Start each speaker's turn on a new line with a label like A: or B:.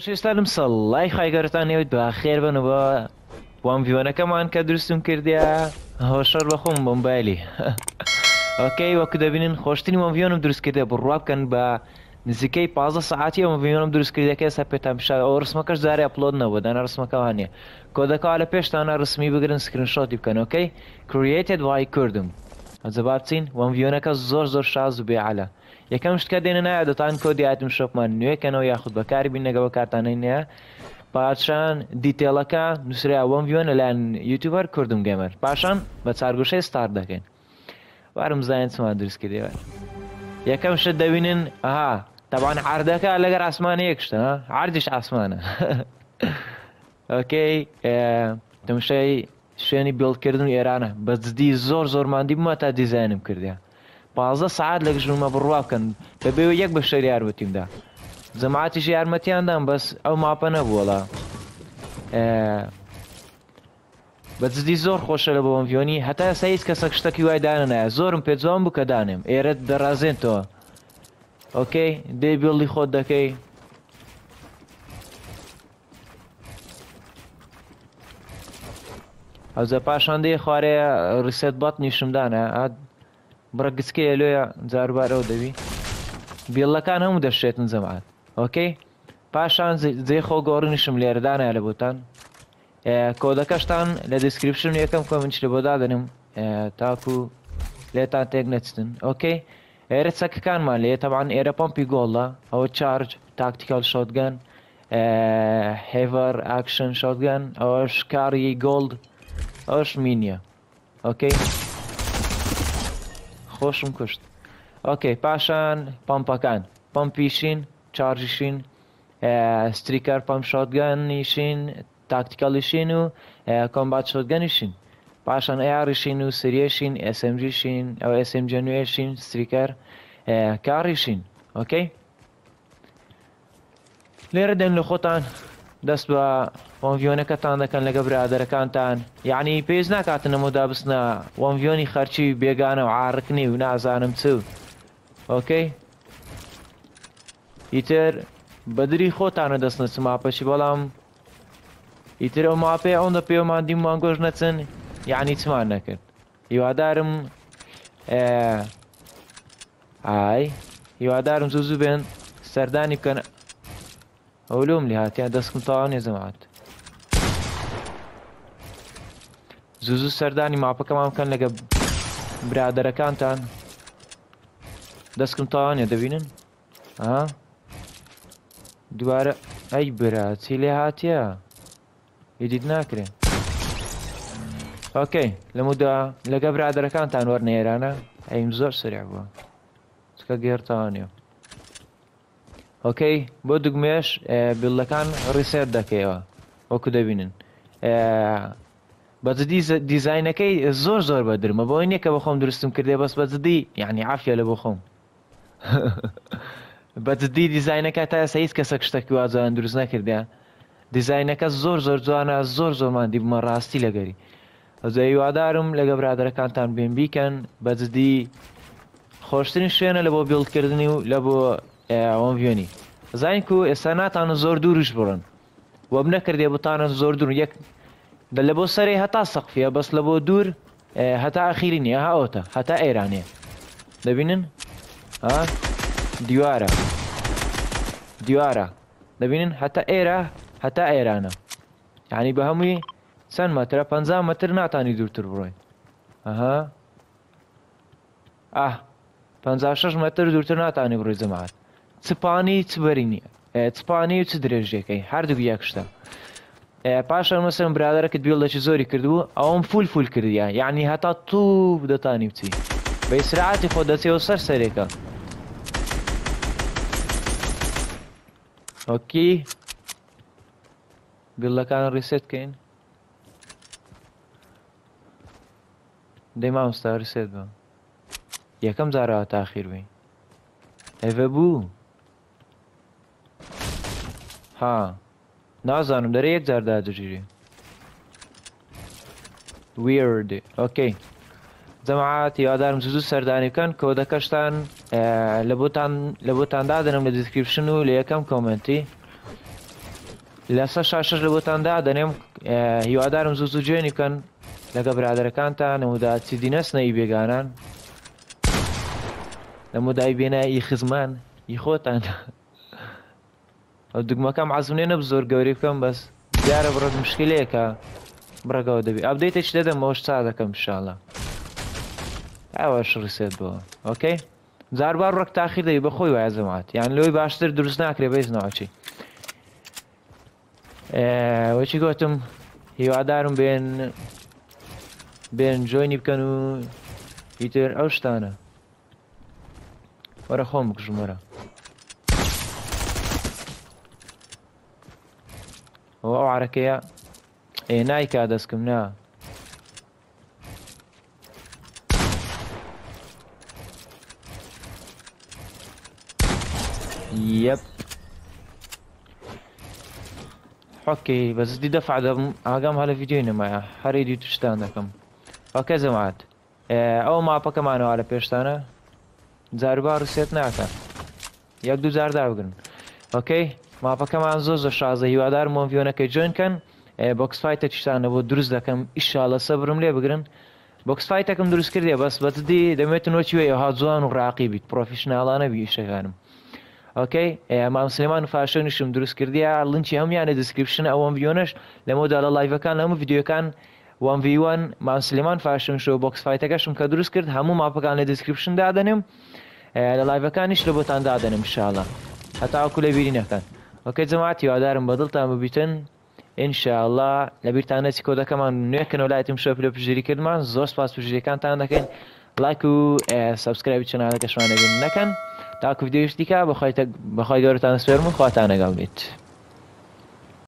A: خۆشەویستانم سەڵای خایگەرتان نێوت بەخێر بنەوە وام ڤیۆنەکەمان کە دروستم کردیا هۆشەر بەخۆم مۆمبایلی ئۆکەی وەکو دەبینن خۆشترین وام ڤیۆنم دروست کردێ بڕوا بکەن بە نزیکەی 15 ساعتی وام ڤیۆنم دروست کردەکە ئێستا پێتان پیشا ئەو ڕسمەکەش جارێ ئەپلۆد نەبوو دانا ڕسمەکەوان نیە کۆدەکەوا لە پێشتانە ڕسمی بگرن سکرینشۆتی بکەن ئۆکەی created by کوردم ئەجەبا بچین وام ڤیۆنەکە زۆر شاز و بێعەلا یەکەم شتکە دێنە نایە دەتان کۆدی ئایتم شۆپمان نوێکەنەوە یاخود بەکاری بینەگەوە کارتانەی نییە پاشان دیتێڵەکە نووسرا وەم ڤیۆن لەلایەن یوتیوبەر کوردم گەمەر پاشان بە چارگوشەی ستارت دەکەین وارم زانین چمان دروست کردێوە یەکەم شت دەبینن ئەها طبعا عەردەکە لەگەر ئاسمانە یەک شتە عەردیش ئاسمانە ئۆکەی تەماشای شوێنی بیڵدکردن ئێرانە بە جددی زۆر ماندی بوومە تا دیزاینم کردیا 15 ساعت لە گژمە بڕوا بکەن بەبێ یەک بە شەری یارمەتیمدا جەماعەتیش یارمەتیاندام بەس ئەو ماپە نەبووەڵا بە جددی زۆر خۆشە لە بۆم ڤیۆنی هەتا ئێستا هیچ کەسەک شتێکی وای دانە نایە زۆرم پێ جوان بوو کە دانێم ئێرە دەڕازێنتەوە ئۆکەی دێ بیڵدی خۆت دەکەی ئەوزە پاشان دێ خوارەیە ڕیسێت بات نیشمدانە بڕە گچکەیە لێە جاروبارەوە دەبی بیڵەکان هەموو دەشێتن جەماعەت ئۆکەی پاشان جێ خۆ گۆڕنیشم لێرەدانە لە بۆتان کۆدەکەشتان لە دیسکریپشن یەکەم کۆمنت لە بۆ دادنم تاکو لێتان تێک نەچتن ئۆکەی ئێرە چەکەکانمان لێ تەبعاً ئێرە پۆمپی گۆڵە ئەوە چارج تاکتیکال شۆتگەن هێڤەر ئاکشن شۆتگەن ئەوەش کاری گۆڵد ئەوش مینیە ئۆکەی خۆشم کوشت ئۆکەی پاشان پۆمپەکان پۆمپیشین چارجیشین ستریکەر پۆمپ شۆتگەنیشین تاکتیکەڵیشین و کۆمبات شۆتگەنیشین پاشان ئەیاریشین و سریەشین SMGشین ئەو SMG نوێشین ستریکەر کاریشین ئۆکەی لێرە دێن لە خۆتان دەست بە وام ڤیۆنەکەتان دەکەن لەگە برادەرەکانتان یعنی پێویست ناکاتن نەمەدا بستنە وام ڤیۆنی خەرچی بێگانە و عارقنی و نازانم چ ئۆکەی ئیتر بەدری خۆتانە دەستنە چ ماپەشی بەڵام ئیتر ئەو ماپێ ئەوەندە پێوەماندی مانگۆژ نەچن یعنی چمان نەکرد هیوادارم هیوادارم زوو بێن سەردانی بکەن ئەولۆم لێ هاتیان دەستکم تاوا نێ جەماعەت زوو سەردانی ماپەکەمان بکەن لەگە برادەرەکانتان دەستکم تاوا نێ دەبینن دوارە ئەی برا چی لێ هاتیە ئیدیت ناکرێن ئۆکەی لەمەدا لەگە برادەرەکانتان وەرنە ئێرانە ئەیم زۆر سریع بووە چکە گێرتەوە نیە ئۆکەی بۆ دوگمێش بیڵەکان ڕیسێت دەکەیەوە وەکو دەبینن بەجددی دیزاینەکەی زۆر بەدرمە بۆی نییە کە بە خۆم دروستم کردێ بەس بەجددی یعنی عافیە لە بۆ خۆم بەجددی دیزاینەکە تا ئێستا هیچ کەسە شتێکی واجان دروست نەکردیان دیزاینەکە زۆر جوانە زۆرماندی بمە ڕاستی لەگەری ئەوزە هیوادارم لەگە برادەرەکانتان بێن بیکەن بەجددی خۆشترین شوێنە لە بۆ بیڵدکردنی و لە بۆ وام ڤیۆنی زانین و ئێستا ناتانە زۆر دوورش بڕن وەم نەکردێ بتانە زۆر دوور یەک لە بۆ سەرێ هەتا سەقفیە بەس لە بۆ دوور هەتا ئەخیری نییە هاوتە هەتا ئێرانێ دەبینن دیوارە دەبینن هەتا ئێرە هەتا ئێرانە یعنی بە هەمووی چەند مەترە 50 مەتر ناتانی دوورتر بڕۆین 56 مەتر دوورتر ناتانی بڕۆی جەماعەت چپانی چ بەرینی چپانی و چ درێژیەکەی هەردوو یەک شتە پاشان مەسەڵەن برادەرەکەت بیڵدەکی زۆری کردبوو ئەوم فول کردیە یعنی هەتا توو دەتانی بچی بە ئیسراعەتی خۆ دەچێەوە سەرێکە ئۆکی بیڵەکان ڕیسێت بکەین دەی مامۆستا ڕیسێت بە یەکەم جارەوە تاخیر بین ئەڤە بوو نازانم دەرە یەک جار دادەژیری ویردی ئۆکەی جەماعەت هیوادارم زوو سەردانی بکەن کۆدەکەشتان لە بۆتان دادەنم لە دیسکریپشن و لە یەکەم کۆمنتی لەسەر شاشەش لە بۆتاندا دەنێم هیوادارم زوو زوو جوێنی بکەن لەگە برادەرەکانتان نەمودا چیدی نەسنەی بێگانان لەمودای بێنە ئی خزمان ئی خۆتان ئەو دوگمەکەم عەزم نە زۆر گەورەی بکەم بەس دیارە بڕۆت مشکلەیەکە بڕەگەوە دەبێت ئەپدەیتێک دەدەمەوەش چا دەکەم انشاءالله ئاواش ڕیسێت بەوە ئۆکەی جاربار ڕۆک تاخیر دەبی بەخۆی وایە زەمات یان لۆی باشتر دروست ناکرێ بەیزنەوەچی وەچی گوتم هیوادارم بێن جۆینی بکەن و ئیتر ئەو شتانە وەرە خۆم بکژم وەرە ئەو عارەکەیە نایکا دەستکەم نا يب اوكي بس دي دفعة اقام هلا فيديونا معي حريدي تشتان دكم اوكي زمعت او مابا كمان على بيشتانا زاربار سيت ناكا يك دو زار داوغن اوكي مابا كمان زوز شازه هيوادار مون فيونا كي جوين كان بوكس فايت تشتانا بو دروز دكم ان شاء الله صبرم لي بقرن بوكس فايت كم دروز كردي بس دي دميت نوتشي وي هازوان وراقي بروفيشنال انا بيشغانم اوكي مام سليمان فاشونشم دروست کردیا لینکی همیانه دیسکریپشن او ویدیونش لمودا لایو کان هم ویدیو کان 1v1 مام سليمان فاشون شو بوكس فايتەکەشم کە دروست کرد هەموو ماپەکان لە دیسکریپشن دادەنێم لە لایڤەکانیش لە بۆتان دادەنێم انشاءالله هەتاوەکو لە بیری نەکەن اوكي جەماعەت هیوادارم بەدڵتان ببیتن انشاءالله لە بیرتان نەچی کۆدەکەمان نوێکن و لایتم شۆ پلە پژێری کردمان زۆر سپاس پژێریەکانتان دەکەین لایک و سابسکرایبی چەناڵەکەشمان نەکەن تاکو ویدیۆش دیکە بەخوای گەورەتان سپێرم و خواتان لەگەڵ بیت